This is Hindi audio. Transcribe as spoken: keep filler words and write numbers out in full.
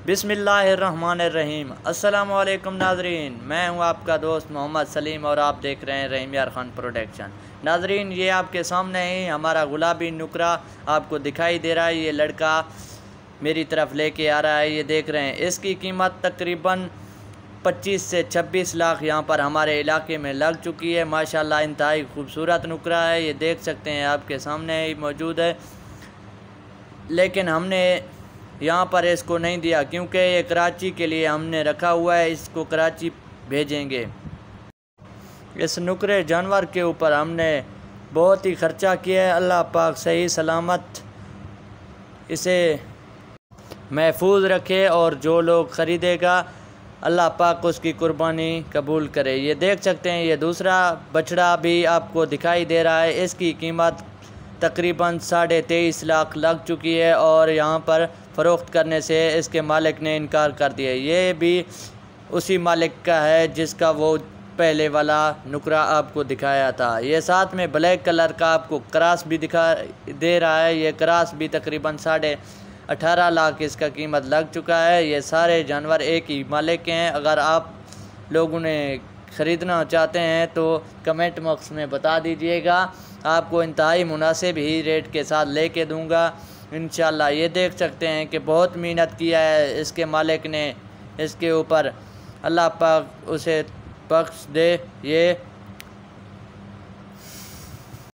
बिस्मिल्लाहिर्रहमानिर्रहीम। अस्सलाम वालेकुम नाजरीन, मैं हूं आपका दोस्त मोहम्मद सलीम और आप देख रहे हैं रहीम यार खान प्रोडक्शन। नाजरीन, ये आपके सामने ही हमारा गुलाबी नुकरा आपको दिखाई दे रहा है। ये लड़का मेरी तरफ लेके आ रहा है, ये देख रहे हैं। इसकी कीमत तकरीबन पच्चीस से छब्बीस लाख यहाँ पर हमारे इलाके में लग चुकी है। माशाल्लाह इंतहाई खूबसूरत नुकरा है, ये देख सकते हैं, आपके सामने ही मौजूद है। लेकिन हमने यहाँ पर इसको नहीं दिया क्योंकि ये कराची के लिए हमने रखा हुआ है, इसको कराची भेजेंगे। इस नुकरे जानवर के ऊपर हमने बहुत ही ख़र्चा किया है। अल्लाह पाक सही सलामत इसे महफूज रखे और जो लोग ख़रीदेगा अल्लाह पाक उसकी कुर्बानी कबूल करे। ये देख सकते हैं, ये दूसरा बछड़ा भी आपको दिखाई दे रहा है। इसकी कीमत तकरीबन साढ़े तेईस लाख लग चुकी है और यहाँ पर फ़रोख्त करने से इसके मालिक ने इनकार कर दिया। ये भी उसी मालिक का है जिसका वो पहले वाला नुकरा आपको दिखाया था। ये साथ में ब्लैक कलर का आपको क्रॉस भी दिखा दे रहा है। ये क्रॉस भी तकरीबन साढ़े अठारह लाख इसका कीमत लग चुका है। ये सारे जानवर एक ही मालिक के हैं। अगर आप लोगों ने ख़रीदना चाहते हैं तो कमेंट बॉक्स में बता दीजिएगा, आपको इंतहाई मुनासिब ही रेट के साथ लेके दूंगा इंशाल्लाह। ये देख सकते हैं कि बहुत मेहनत किया है इसके मालिक ने इसके ऊपर, अल्लाह पाक उसे बख्श दे। ये